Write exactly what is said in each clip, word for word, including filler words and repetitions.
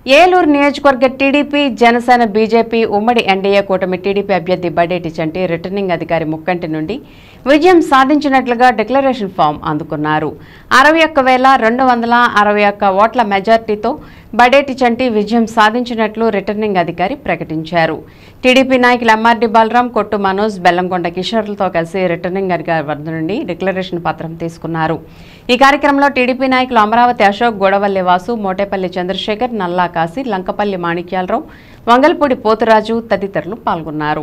ఏలూరు నియోజకవర్గ TDP Janasena BJP ఉమ్మడి NDA కూటమి టీడీపీ అభ్యర్థి బడేటి చంటి రిటర్నింగ్ అధికారి ముక్కంటి నుండి విజయం సాధించినట్లుగా డిక్లరేషన్ ఫామ్ అందుకున్నారు. అరవై ఒక్క వేల రెండు వందల అరవై ఒక్క ఓట్ల మెజార్టీతో బడేటి చంటి విజయం సాధించినట్లు రిటర్నింగ్ అధికారి ప్రకటించారు. టీడీపీ నాయకులు ఎంఆర్డీ బలరాం, కొట్టు మనోజ్, బెల్లంకొండ కిషోర్లతో కలిసి రిటర్నింగ్ అధికారి వద్ద నుండి డిక్లరేషన్ పత్రం తీసుకున్నారు. ఈ కార్యక్రమంలో టీడీపీ నాయకులు అమరావతి అశోక్, గోడవల్లి వాసు, మోటేపల్లి చంద్రశేఖర్, నల్లా కాశీ, లంకపల్లి మాణిక్యాలరావు, వంగల్పూడి పోతురాజు తదితరులు పాల్గొన్నారు.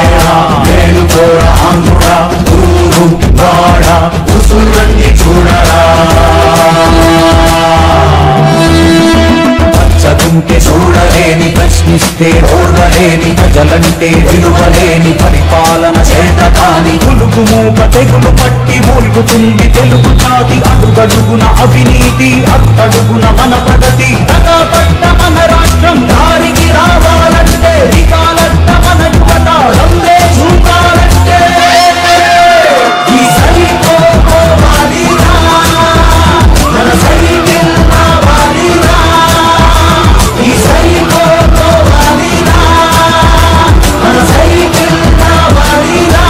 చూడలేని ప్రశ్నిస్తే ఓడలేని ప్రజలంటే విలువలేని పరిపాలన చేత కాని పులుగు మూక తెగులు పట్టి మూలుగుతుంది తెలుగు జాతి. అడుగడుగున అవినీతి, అట్టడుగున మన ప్రగతి. పట్ట మన రాష్ట్రం దారికి రావాలంటే వికాలట్ట మన యువత రందే చూడాలంటే ఈ సరిపోవాలిరా, మన సైకిల్ రావాలిరా, ఈ సరిపోవాలిరా, మన సైకిల్ రావాలిరా.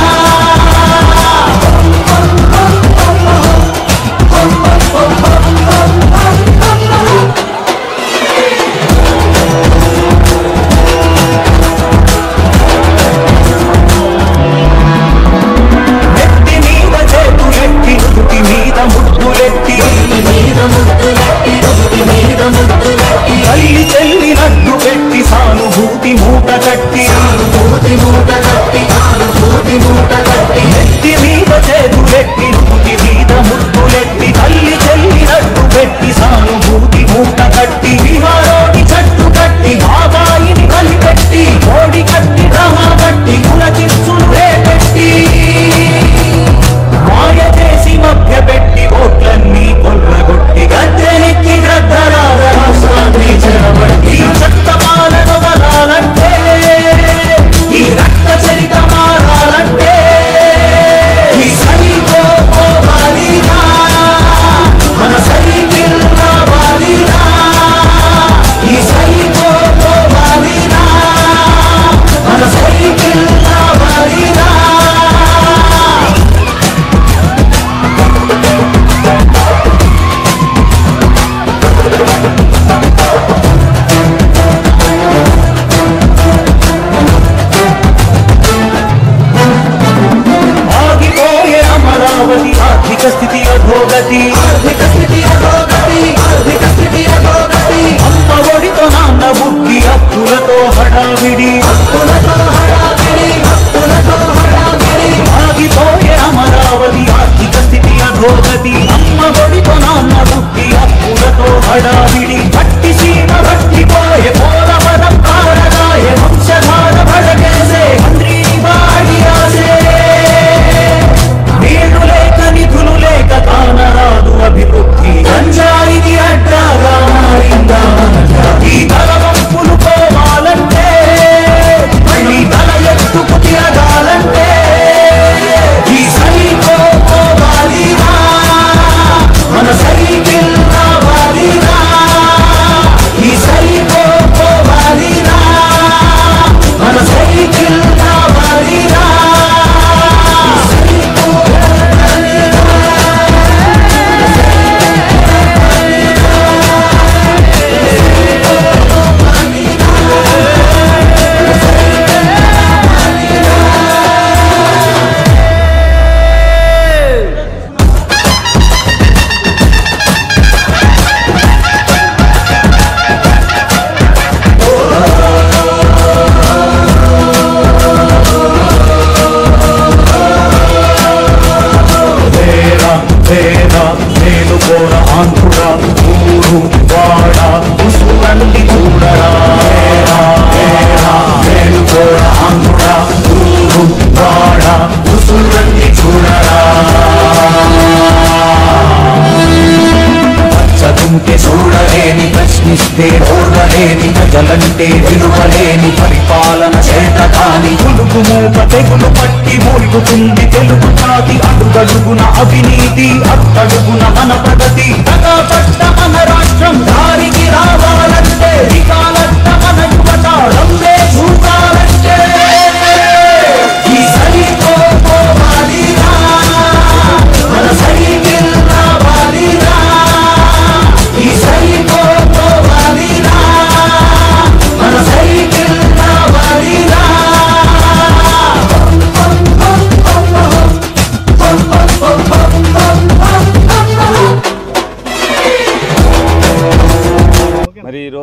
తల్లి చెల్లి నడ్డు పెట్టి సానుభూతి మూట కట్టి నెత్తి మీద చేతులెట్టి నువ్వుతి మీద ముద్దులెట్టి తల్లి చెల్లి నడ్డు పెట్టి సానుభూతి మూట కట్టి విహారోడి చెట్టు కట్టి బాబాయిని కలిపెట్టి కోడి కట్టి డ్రామా కట్టి కులకిచ్చులు రేపెట్టి మాయ చేసి మధ్య పెట్టి ఓట్లన్నీ కొల్లగొట్టి గద్దెనెక్కి గద్దరాల రాష్ట్రాన్ని చెరబట్టి చట్ట పాలన వదలాలంటే ఈ రక్త చరిత మారాలంటే ఈ సరిపోవాలిరా, మన సైకిల్ రావాలిరా, ఈ సరిపోవాలిరా, మన సైకిల్ రావాలిరా. ఆగిపోయే అమరావతి ఆర్థిక స్థితి అధోగతి, అమ్మ ఒడితో నాన్న బుద్ధి అప్పులతో హడావిడి. ఆగిపోయే అమరావతి ఆర్థిక స్థితి అధోగతి, అమ్మ ఒడితో నాన్న బుద్ధి అప్పులతో హడావిడి. పట్టి సీమ పట్టిపోయే పోలవరం కారగాయ వంశధార భడకేసే మంత్రి వాడి ఆసే. నీళ్లు లేక నిధులు లేక కానరాదు అభివృద్ధి, గంజాయికి అడ్డాగా మారిందా ఈ తల వంపులు పోవాలంటే మళ్ళీ తల ఎత్తుకు తిరగాలంటే ఈ సరిపోవాలిరా, మన సైకిల్ రావాలిరా, ఈ సరిపోవాలిరా, మన సైకిల్ రావాలిరా. చూడలేని ప్రశ్నిస్తే ఓడలేని ప్రజలంటే విలువలేని పరిపాలన చేత కాని పులుగు మూక తెగులు పట్టి మూలుగుతుంది తెలుగు జాతి. అడుగడుగున అవినీతి, అట్టడుగున మన ప్రగతి. పట్ట మన రాష్ట్రం దారికి రావాలంటే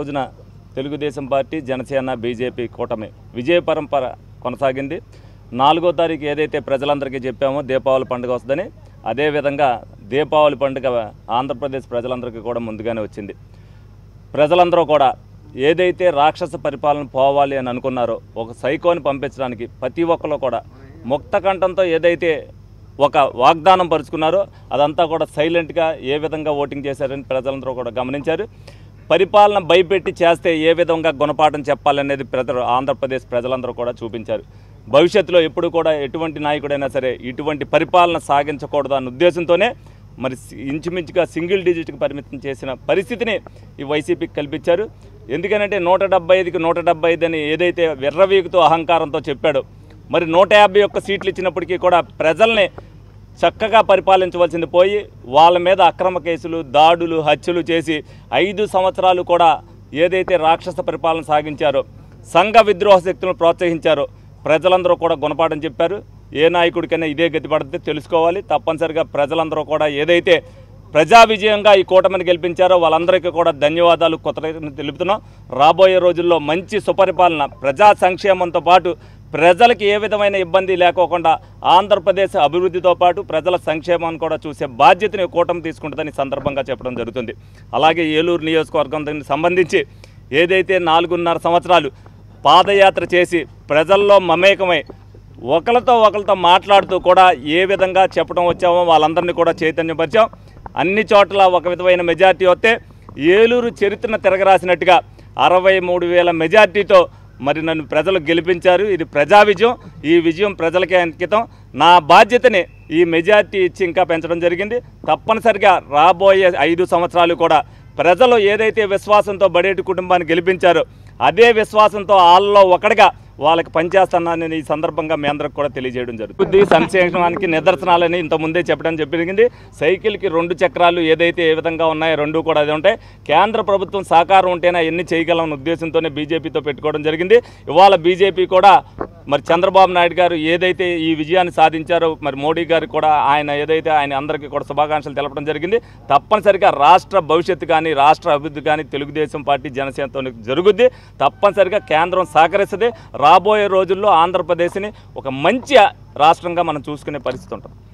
రోజున తెలుగుదేశం పార్టీ, జనసేన, బీజేపీ కూటమి విజయ పరంపర కొనసాగింది. నాలుగో తారీఖు ఏదైతే ప్రజలందరికీ చెప్పామో దీపావళి పండుగ వస్తుందని, అదేవిధంగా దీపావళి పండుగ ఆంధ్రప్రదేశ్ ప్రజలందరికీ కూడా ముందుగానే వచ్చింది. ప్రజలందరూ కూడా ఏదైతే రాక్షస పరిపాలన పోవాలి అని అనుకున్నారో ఒక సైకోని పంపించడానికి ప్రతి ఒక్కరు కూడా ముక్త కంఠంతో ఏదైతే ఒక వాగ్దానం పరుచుకున్నారో అదంతా కూడా సైలెంట్గా ఏ విధంగా ఓటింగ్ చేశారని ప్రజలందరూ కూడా గమనించారు. పరిపాలన భయపెట్టి చేస్తే ఏ విధంగా గుణపాఠం చెప్పాలనేది ప్రజలు ఆంధ్రప్రదేశ్ ప్రజలందరూ కూడా చూపించారు. భవిష్యత్తులో ఎప్పుడు కూడా ఎటువంటి నాయకుడైనా సరే ఇటువంటి పరిపాలన సాగించకూడదు అన్న ఉద్దేశంతోనే మరి ఇంచుమించుగా సింగిల్ డిజిట్కి పరిమితం చేసిన పరిస్థితిని ఈ వైసీపీకి కల్పించారు. ఎందుకనంటే నూట డెబ్బై ఐదుకి నూట డెబ్బై ఐదు అని ఏదైతే విర్రవీగుతో అహంకారంతో చెప్పాడో మరి నూట యాభై ఒక్క సీట్లు ఇచ్చినప్పటికీ కూడా ప్రజల్ని చక్కగా పరిపాలించవలసింది పోయి వాళ్ళ మీద అక్రమ కేసులు, దాడులు, హత్యలు చేసి ఐదు సంవత్సరాలు కూడా ఏదైతే రాక్షస పరిపాలన సాగించారో, సంఘ విద్రోహ శక్తులను ప్రోత్సహించారో ప్రజలందరూ కూడా గుణపాఠం చెప్పారు. ఏ నాయకుడికైనా ఇదే గతి పడితే తెలుసుకోవాలి. తప్పనిసరిగా ప్రజలందరూ కూడా ఏదైతే ప్రజా విజయంగా ఈ కూటమిని గెలిపించారో వాళ్ళందరికీ కూడా ధన్యవాదాలు కొత్త తెలుపుతున్నాం. రాబోయే రోజుల్లో మంచి సుపరిపాలన, ప్రజా సంక్షేమంతో పాటు ప్రజలకు ఏ విధమైన ఇబ్బంది లేకోకుండా ఆంధ్రప్రదేశ్ అభివృద్ధితో పాటు ప్రజల సంక్షేమాన్ని కూడా చూసే బాధ్యతని కూటమి తీసుకుంటుందని సందర్భంగా చెప్పడం జరుగుతుంది. అలాగే ఏలూరు నియోజకవర్గం సంబంధించి ఏదైతే నాలుగున్నర సంవత్సరాలు పాదయాత్ర చేసి ప్రజల్లో మమేకమై ఒకరితో ఒకరితో మాట్లాడుతూ కూడా ఏ విధంగా చెప్పడం వచ్చామో వాళ్ళందరినీ కూడా చైతన్యపరిచాం. అన్ని చోట్ల ఒక విధమైన మెజార్టీ వస్తే ఏలూరు చరిత్రను తిరగరాసినట్టుగా అరవై మూడు వేల మెజార్టీతో మరి నన్ను ప్రజలు గెలిపించారు. ఇది ప్రజా విజయం. ఈ విజయం ప్రజలకే అంకితం. నా బాధ్యతని ఈ మెజార్టీ ఇచ్చి ఇంకా పెంచడం జరిగింది. తప్పనిసరిగా రాబోయే ఐదు సంవత్సరాలు కూడా ప్రజలు ఏదైతే విశ్వాసంతో బడేటి కుటుంబాన్ని గెలిపించారో అదే విశ్వాసంతో వాళ్ళలో ఒకటిగా వాళ్ళకి పనిచేస్తున్నానని ఈ సందర్భంగా మీ అందరికి కూడా తెలియజేయడం జరుగుతుంది. సంక్షేమానికి నిదర్శనాలని ఇంతకుముందే చెప్పడం జరిగింది. సైకిల్కి రెండు చక్రాలు ఏదైతే ఏ విధంగా ఉన్నాయో రెండు కూడా అదే ఉంటాయి. కేంద్ర ప్రభుత్వం సహకారం ఉంటేనే ఎన్ని చేయగలమన్న ఉద్దేశంతోనే బీజేపీతో పెట్టుకోవడం జరిగింది. ఇవాళ బీజేపీ కూడా మరి చంద్రబాబు నాయుడు గారు ఏదైతే ఈ విజయాన్ని సాధించారో మరి మోడీ గారికి కూడా ఆయన ఏదైతే ఆయన అందరికీ కూడా శుభాకాంక్షలు తెలపడం జరిగింది. తప్పనిసరిగా రాష్ట్ర భవిష్యత్తు కానీ రాష్ట్ర అభివృద్ధి కానీ తెలుగుదేశం పార్టీ, జనసేనతో జరుగుద్ది. తప్పనిసరిగా కేంద్రం సహకరిస్తుంది. రాబోయే రోజుల్లో ఆంధ్రప్రదేశ్ని ఒక మంచి రాష్ట్రంగా మనం చూసుకునే పరిస్థితి ఉంటుంది.